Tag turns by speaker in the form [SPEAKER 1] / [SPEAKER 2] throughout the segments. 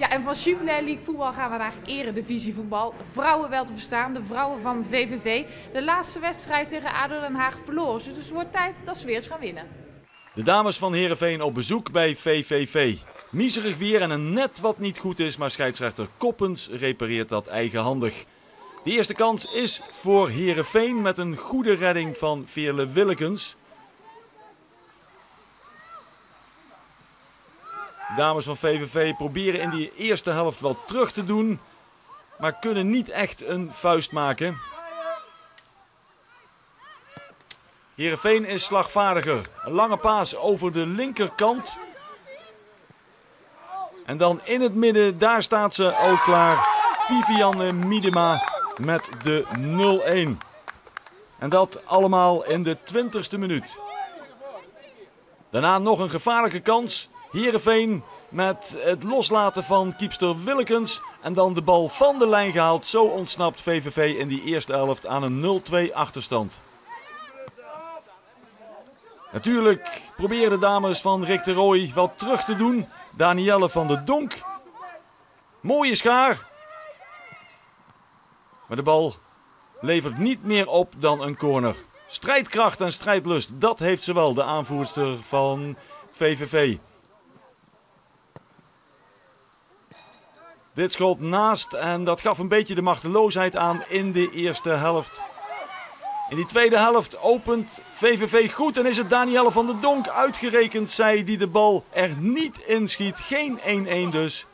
[SPEAKER 1] Ja, en van Jupiler League voetbal gaan we naar Eredivisie voetbal. Vrouwen wel te verstaan, de vrouwen van VVV. De laatste wedstrijd tegen ADO Den Haag verloren ze, dus het wordt tijd dat ze weer eens gaan winnen.
[SPEAKER 2] De dames van Heerenveen op bezoek bij VVV. Miserig weer en een net wat niet goed is, maar scheidsrechter Koppens repareert dat eigenhandig. De eerste kans is voor Heerenveen met een goede redding van Veerle Willekens. De dames van VVV proberen in die eerste helft wel terug te doen, maar kunnen niet echt een vuist maken. Heerenveen is slagvaardiger. Een lange paas over de linkerkant. En dan in het midden, daar staat ze al klaar. Vivianne Miedema met de 0-1. En dat allemaal in de 20ste minuut. Daarna nog een gevaarlijke kans. Heerenveen met het loslaten van keepster Willekens. En dan de bal van de lijn gehaald. Zo ontsnapt VVV in die eerste helft aan een 0-2 achterstand. Natuurlijk proberen de dames van Rick de Rooij wat terug te doen. Danielle van der Donk. Mooie schaar. Maar de bal levert niet meer op dan een corner. Strijdkracht en strijdlust, dat heeft ze wel, de aanvoerster van VVV. Dit schot naast en dat gaf een beetje de machteloosheid aan in de eerste helft. In die tweede helft opent VVV goed en is het Danielle van der Donk uitgerekend. Zij die de bal er niet inschiet. Geen 1-1 dus.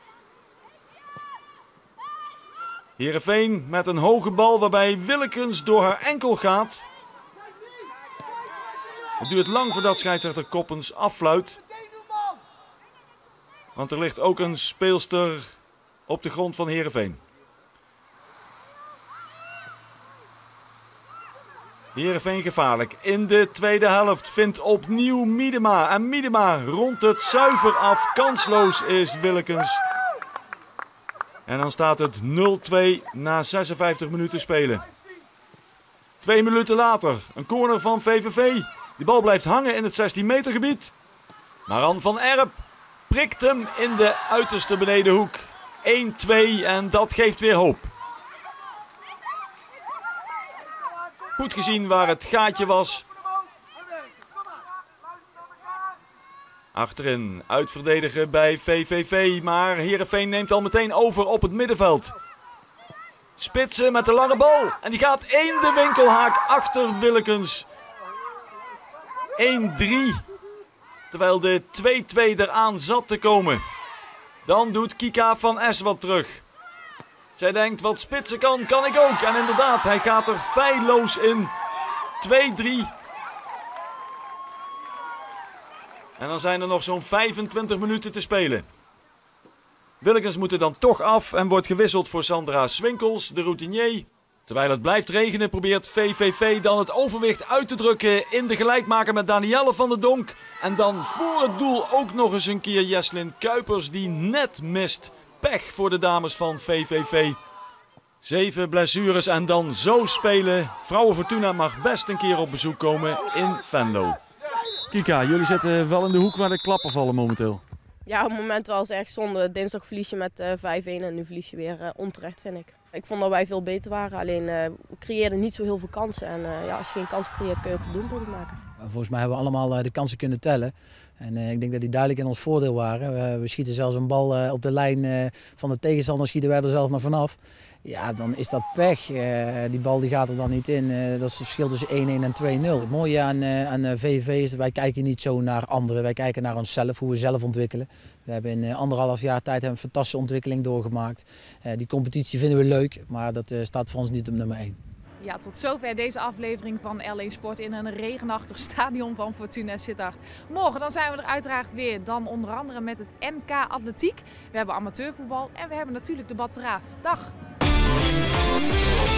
[SPEAKER 2] Heerenveen met een hoge bal waarbij Willekens door haar enkel gaat. Het duurt lang voordat scheidsrechter Koppens affluit. Want er ligt ook een speelster op de grond van Heerenveen. Heerenveen gevaarlijk. In de tweede helft vindt opnieuw Miedema. En Miedema rondt het zuiver af. Kansloos is Willekens. En dan staat het 0-2 na 56 minuten spelen. 2 minuten later. Een corner van VVV. De bal blijft hangen in het 16 meter gebied. Maran van Erp prikt hem in de uiterste benedenhoek. 1-2 en dat geeft weer hoop. Goed gezien waar het gaatje was. Achterin uitverdedigen bij VVV, maar Heerenveen neemt al meteen over op het middenveld. Spitsen met de lange bal en die gaat in de winkelhaak achter Willekens. 1-3, terwijl de 2-2 eraan zat te komen. Dan doet Kika van Es wat terug. Zij denkt, wat spitsen kan, kan ik ook. En inderdaad, hij gaat er feilloos in. 2-3. En dan zijn er nog zo'n 25 minuten te spelen. Willekens moet er dan toch af en wordt gewisseld voor Sandra Swinkels, de routinier. Terwijl het blijft regenen probeert VVV dan het overwicht uit te drukken in de gelijkmaker met Danielle van der Donk. En dan voor het doel ook nog eens een keer Jesslyn Kuipers die net mist. Pech voor de dames van VVV. 7 blessures en dan zo spelen. Vrouwen Fortuna mag best een keer op bezoek komen in Venlo. Kika, jullie zitten wel in de hoek waar de klappen vallen momenteel.
[SPEAKER 3] Ja, op het moment wel eens erg zonde. Dinsdag verlies je met 5-1 en nu verlies je weer onterecht, vind ik. Ik vond dat wij veel beter waren, alleen we creëerden niet zo heel veel kansen. En ja, als je geen kansen creëert kun je ook een doelpunt maken.
[SPEAKER 4] Volgens mij hebben we allemaal de kansen kunnen tellen. En ik denk dat die duidelijk in ons voordeel waren. We schieten zelfs een bal op de lijn van de tegenstander, schieten wij er zelf nog vanaf. Ja, dan is dat pech. Die bal die gaat er dan niet in. Dat is het verschil tussen 1-1 en 2-0. Het mooie aan VVV is dat wij kijken niet zo naar anderen. Wij kijken naar onszelf, hoe we zelf ontwikkelen. We hebben in 1,5 jaar tijd een fantastische ontwikkeling doorgemaakt. Die competitie vinden we leuk, maar dat staat voor ons niet op nummer 1.
[SPEAKER 1] Ja, tot zover deze aflevering van LA Sport in een regenachtig stadion van Fortuna Sittard. Morgen dan zijn we er uiteraard weer, dan onder andere met het NK Atletiek. We hebben amateurvoetbal en we hebben natuurlijk de Bateraaf. Dag!